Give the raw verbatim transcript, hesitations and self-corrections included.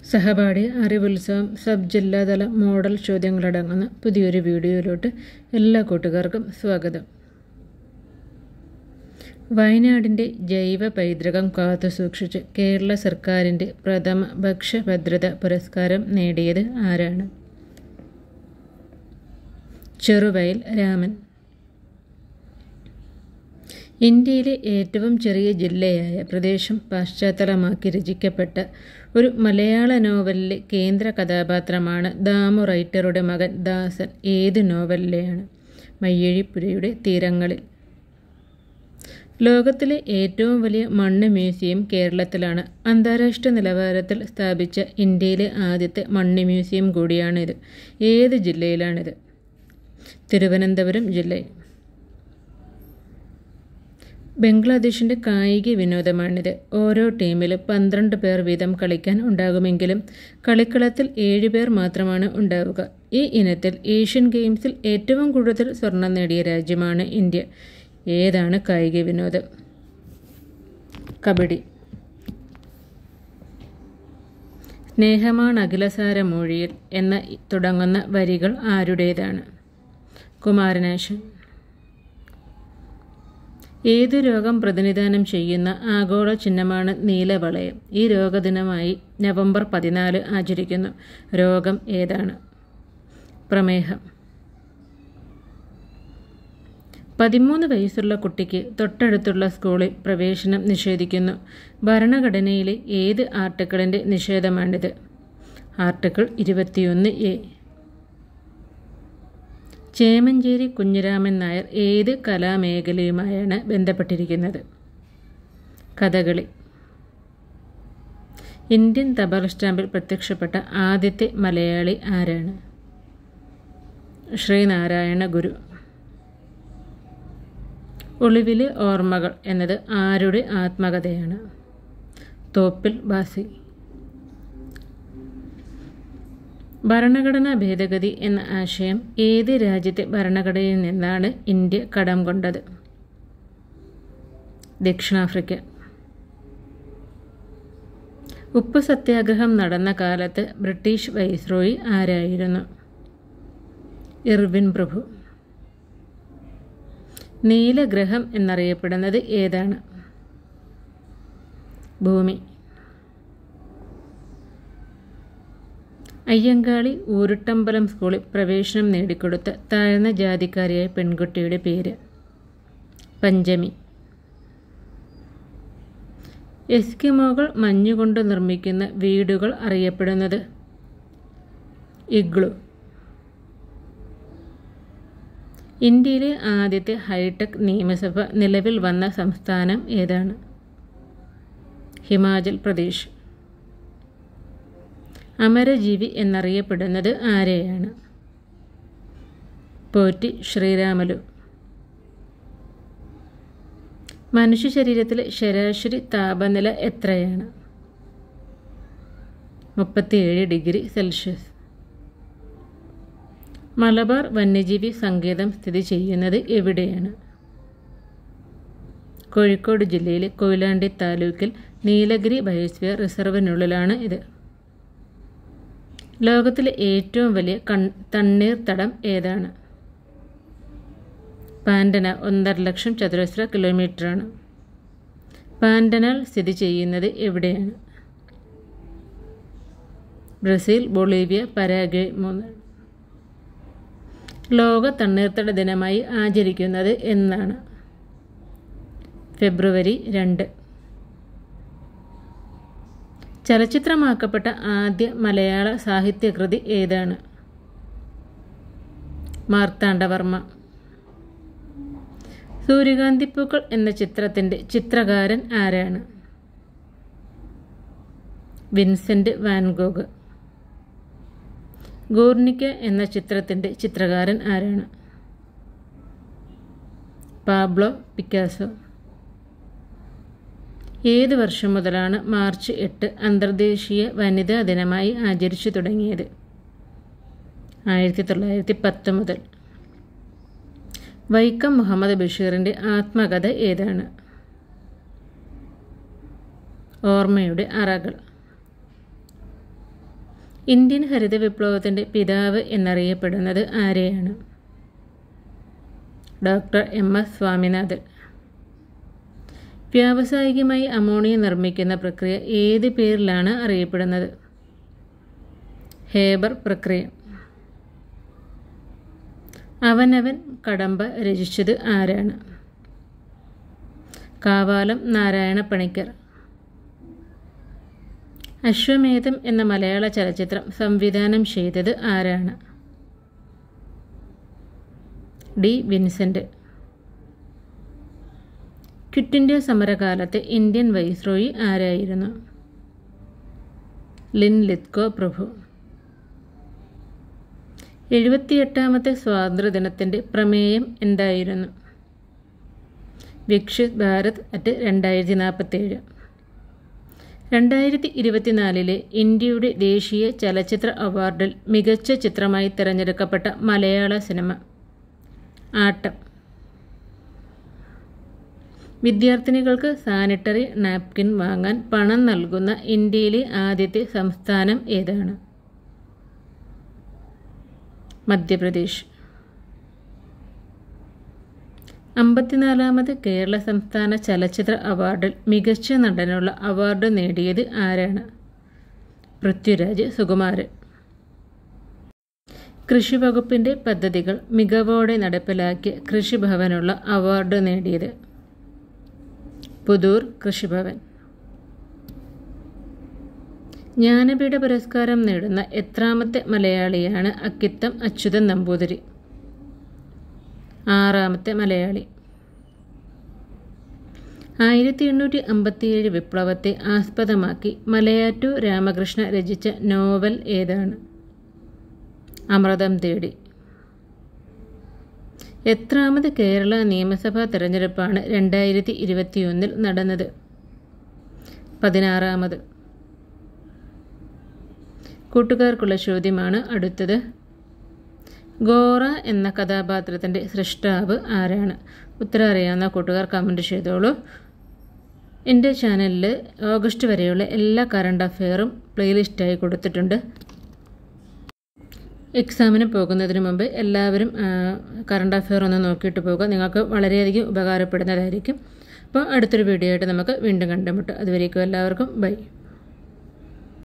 സഹപാഠി അറിവുത്സവം sub ജില്ലാതല model ചോദ്യങ്ങളടങ്ങുന്ന പുതിയൊരു വീഡിയോയിലോട്ട് എല്ലാ കൂട്ടുകാർക്കും സ്വാഗതം. വയനാടിൻ്റെ ജൈവ പൈതൃകം കാത്തുസൂക്ഷിച്ച് കേരള സർക്കാരിൻ്റെ പ്രഥമ ഭക്ഷ്യഭദ്രത പുരസ്കാരം നേടിയത് ആരാണ്? ചെറുവയൽ രാമൻ. ഇന്ത്യയിലെ ഏറ്റവും ചെറിയ ജില്ലയായ പ്രദേശം പശ്ചാത്തലമാക്കി രചിക്കപ്പെട്ട ഒരു മലയാള നോവലിലെ കേന്ദ്ര കഥാപാത്രമാണ് ദാമു റൈറ്ററുടെ മകൻ ദാസൻ. ഏത് നോവലിലെയാണ്? മയ്യഴിപ്പുഴയുടെ തീരങ്ങളിൽ. ലോകത്തിലെ ഏറ്റവും വലിയ മണ്ണ് മ്യൂസിയം കേരളത്തിലാണ്. അന്താരാഷ്ട്ര നിലവാരത്തിൽ സ്ഥാപിച്ച ഇന്ത്യയിലെ ആദ്യത്തെ മണ്ണ് മ്യൂസിയം കൂടിയാണിത്. ഏത് ജില്ലയിലാണിത്? തിരുവനന്തപുരം ജില്ലയിൽ. ബംഗ്ലാദേശിൻ്റെ കായിക വിനോദമാണിത്. ഓരോ ടീമിലും പന്ത്രണ്ട് പേർ വീതം കളിക്കാൻ ഉണ്ടാകുമെങ്കിലും കളിക്കളത്തിൽ ഏഴുപേർ മാത്രമാണ് ഉണ്ടാവുക. ഈ ഇനത്തിൽ ഏഷ്യൻ ഗെയിംസിൽ ഏറ്റവും കൂടുതൽ സ്വർണം നേടിയ രാജ്യമാണ് ഇന്ത്യ. ഏതാണ് കായിക വിനോദം? കബഡി. സ്നേഹമാണ് അഖിലസാരമൂഴിയിൽ എന്ന തുടങ്ങുന്ന വരികൾ ആരുടേതാണ്? കുമാരനാശാൻ. ഏതു രോഗം പ്രതിനിധാനം ചെയ്യുന്ന ആഗോള ചിഹ്നമാണ് നീലവളയം? ഈ രോഗദിനമായി നവംബർ പതിനാല് ആചരിക്കുന്നു. രോഗം ഏതാണ്? പ്രമേഹം. പതിമൂന്ന് വയസ്സുള്ള കുട്ടിക്ക് തൊട്ടടുത്തുള്ള സ്കൂളിൽ പ്രവേശനം നിഷേധിക്കുന്നു. ഭരണഘടനയിലെ ഏത് ആർട്ടിക്കിളിൻ്റെ നിഷേധമാണിത്? ആർട്ടിക്കിൾ ഇരുപത്തിയൊന്ന് എ. ചേമഞ്ചേരി കുഞ്ഞിരാമൻ നായർ ഏത് കലാമേഖലയുമായാണ് ബന്ധപ്പെട്ടിരിക്കുന്നത്? കഥകളി. ഇന്ത്യൻ തപാൽ സ്റ്റാമ്പിൽ പ്രത്യക്ഷപ്പെട്ട ആദ്യത്തെ മലയാളി ആരാണ്? ശ്രീനാരായണ ഗുരു. ഒളിവിലെ ഓർമ്മകൾ എന്നത് ആരുടെ ആത്മകഥയാണ്? തോപ്പിൽ ഭാസി. ഭരണഘടനാ ഭേദഗതി എന്ന ആശയം ഏത് രാജ്യത്തെ ഭരണഘടനയിൽ നിന്നാണ് ഇന്ത്യ കടം കൊണ്ടത്? ദക്ഷിണാഫ്രിക്ക. ഉപ്പ് സത്യാഗ്രഹം നടന്ന കാലത്ത് ബ്രിട്ടീഷ് വൈസ്രോയി ആരായിരുന്നു? ഇർവിൻ പ്രഭു. നീലഗ്രഹം എന്നറിയപ്പെടുന്നത് ഏതാണ്? ഭൂമി. അയ്യങ്കാളി ഊരുട്ടമ്പലം സ്കൂളിൽ പ്രവേശനം നേടിക്കൊടുത്ത താഴ്ന്ന ജാതിക്കാരിയായ പെൺകുട്ടിയുടെ പേര്? പഞ്ചമി. എസ്കിമോകൾ മഞ്ഞുകൊണ്ട് നിർമ്മിക്കുന്ന വീടുകൾ അറിയപ്പെടുന്നത്? ഇഗ്ലു. ഇന്ത്യയിലെ ആദ്യത്തെ ഹൈടെക് നിയമസഭ നിലവിൽ വന്ന സംസ്ഥാനം ഏതാണ്? ഹിമാചൽ പ്രദേശ്. അമരജീവി എന്നറിയപ്പെടുന്നത് ആരെയാണ്? പോറ്റി ശ്രീരാമലു. മനുഷ്യ ശരീരത്തിലെ ശരാശരി താപനില എത്രയാണ്? മുപ്പത്തിയേഴ് ഡിഗ്രി സെൽഷ്യസ്. മലബാർ വന്യജീവി സങ്കേതം സ്ഥിതി ചെയ്യുന്നത് എവിടെയാണ്? കോഴിക്കോട് ജില്ലയിലെ കൊയിലാണ്ടി താലൂക്കിൽ നീലഗിരി ബയോസ്ഫിയർ റിസർവിനുള്ളിലാണ് ഇത്. ലോകത്തിലെ ഏറ്റവും വലിയ കൺ തണ്ണീർത്തടം ഏതാണ്? പാൻഡന. ഒന്നര ലക്ഷം ചതുരശ്ര കിലോമീറ്ററാണ്. പാൻഡനാൽ സ്ഥിതി ചെയ്യുന്നത് എവിടെയാണ്? Brazil, Bolivia, Paraguay. മൂന്ന്. ലോക തണ്ണീർത്തട ദിനമായി ആചരിക്കുന്നത് എന്നാണ്? ഫെബ്രുവരി രണ്ട്. ചലച്ചിത്രമാക്കപ്പെട്ട ആദ്യ മലയാള സാഹിത്യകൃതി ഏതാണ്? മാർത്താണ്ഡവർമ്മ. സൂര്യകാന്തിപ്പൂക്കൾ എന്ന ചിത്രത്തിൻ്റെ ചിത്രകാരൻ ആരാണ്? Vincent van Gogh. ഗോർണിക്ക എന്ന ചിത്രത്തിൻ്റെ ചിത്രകാരൻ ആരാണ്? Pablo Picasso. ഏത് വർഷം മുതലാണ് മാർച്ച് എട്ട് അന്തർദേശീയ വനിതാ ദിനമായി ആചരിച്ചു തുടങ്ങിയത്? ആയിരത്തി തൊള്ളായിരത്തി പത്ത് മുതൽ. വൈക്കം മുഹമ്മദ് ബഷീറിൻ്റെ ആത്മകഥ ഏതാണ്? ഓർമ്മയുടെ അറകൾ. ഇന്ത്യൻ ഹരിത വിപ്ലവത്തിൻ്റെ പിതാവ് എന്നറിയപ്പെടുന്നത് ആരെയാണ്? Doctor M S Swaminathan. വ്യാവസായികമായി അമോണിയ നിർമ്മിക്കുന്ന പ്രക്രിയ ഏത് പേരിലാണ് അറിയപ്പെടുന്നത്? ഹേബർ പ്രക്രിയ. അവനവൻ കടമ്പ രചിച്ചത് ആരാണ്? കാവാലം നാരായണ പണിക്കർ. അശ്വമേധം എന്ന മലയാള ചലച്ചിത്രം സംവിധാനം ചെയ്തത് ആരാണ്? D Vincent. ക്വിറ്റ് ഇന്ത്യ സമരകാലത്ത് ഇന്ത്യൻ വൈസ്രോയി ആരായിരുന്നു? ലിൻ ലിത്കോ പ്രഭു. എഴുപത്തിയെട്ടാമത്തെ സ്വാതന്ത്ര്യദിനത്തിൻ്റെ പ്രമേയം എന്തായിരുന്നു? വികസിത് ഭാരത് അറ്റ് രണ്ടായിരത്തി നാൽപ്പത്തേഴ്. രണ്ടായിരത്തി ഇരുപത്തിനാലിലെ ഇന്ത്യയുടെ ദേശീയ ചലച്ചിത്ര അവാർഡിൽ മികച്ച ചിത്രമായി തിരഞ്ഞെടുക്കപ്പെട്ട മലയാള സിനിമ ആട്ടം. വിദ്യാർത്ഥിനികൾക്ക് സാനിറ്ററി നാപ്കിൻ വാങ്ങാൻ പണം നൽകുന്ന ഇന്ത്യയിലെ ആദ്യത്തെ സംസ്ഥാനം ഏതാണ്? മധ്യപ്രദേശ്. അമ്പത്തിനാലാമത് കേരള സംസ്ഥാന ചലച്ചിത്ര അവാർഡിൽ മികച്ച നടനുള്ള അവാർഡ് നേടിയത് ആരാണ്? പൃഥ്വിരാജ് സുകുമാരൻ. കൃഷി വകുപ്പിൻ്റെ പദ്ധതികൾ മികവോടെ നടപ്പിലാക്കിയ കൃഷിഭവനുള്ള അവാർഡ് നേടിയത്? പുതൂർ കൃഷിഭവൻ. ജ്ഞാനപീഠ പുരസ്കാരം നേടുന്ന എത്രാമത്തെ മലയാളിയാണ് അക്കിത്തം അച്യുതൻ നമ്പൂതിരി? ആറാമത്തെ മലയാളി. ആയിരത്തി എണ്ണൂറ്റി അമ്പത്തിയേഴ് വിപ്ലവത്തെ ആസ്പദമാക്കി മലയാറ്റൂർ രാമകൃഷ്ണ രചിച്ച നോവൽ ഏതാണ്? അമൃതം തേടി. എത്രാമത് കേരള നിയമസഭാ തെരഞ്ഞെടുപ്പാണ് രണ്ടായിരത്തി ഇരുപത്തിയൊന്നിൽ നടന്നത്? പതിനാറാമത്. കൂട്ടുകാർക്കുള്ള ചോദ്യമാണ് അടുത്തത്. ഗോറ എന്ന കഥാപാത്രത്തിൻ്റെ സൃഷ്ടാവ് ആരാണ്? ഉത്തരം അറിയാവുന്ന കൂട്ടുകാർ കമൻറ്റ് ചെയ്തോളൂ. എൻ്റെ ചാനലിൽ ഓഗസ്റ്റ് വരെയുള്ള എല്ലാ കറണ്ട് അഫെയറും പ്ലേലിസ്റ്റായി കൊടുത്തിട്ടുണ്ട്. എക്സാമിന് പോകുന്നതിന് മുമ്പ് എല്ലാവരും കറണ്ട് അഫെയർ ഒന്ന് നോക്കിയിട്ട് പോകുക. നിങ്ങൾക്ക് വളരെയധികം ഉപകാരപ്പെടുന്നതായിരിക്കും. അപ്പോൾ അടുത്തൊരു വീഡിയോ ആയിട്ട് നമുക്ക് വീണ്ടും കണ്ടുമുട്ടാം. അതുവരേക്കും എല്ലാവർക്കും ബൈ.